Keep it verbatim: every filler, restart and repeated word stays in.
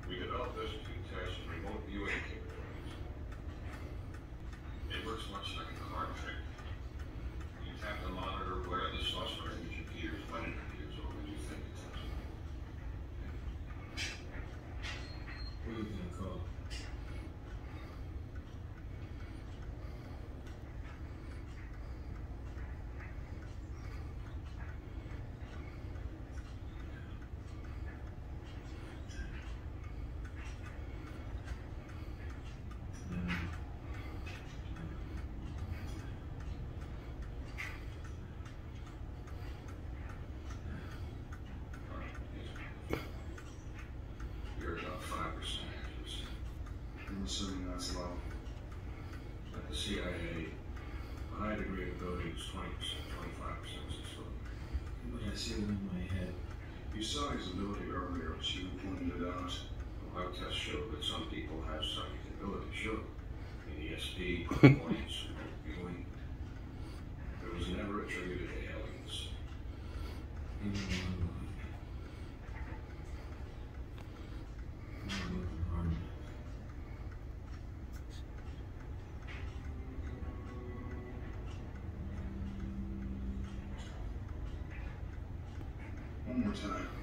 We developed this to test remote viewing capabilities. It works much like a card trick. You tap the monitor where the saucer image appears when it appears or when you think it's touching. What are you gonna call it? You're about five percent accuracy. I'm assuming that's low. At the C I A, a high degree of ability is twenty percent, twenty-five percent is extraordinary. But I see it in my head. You saw his ability earlier, as you pointed it out. Well, our tests showed that some people have psychic ability, sure. A D S D, clairvoyance, remote viewing. It was never attributed to aliens. Even one line. I'm looking hard. One more time.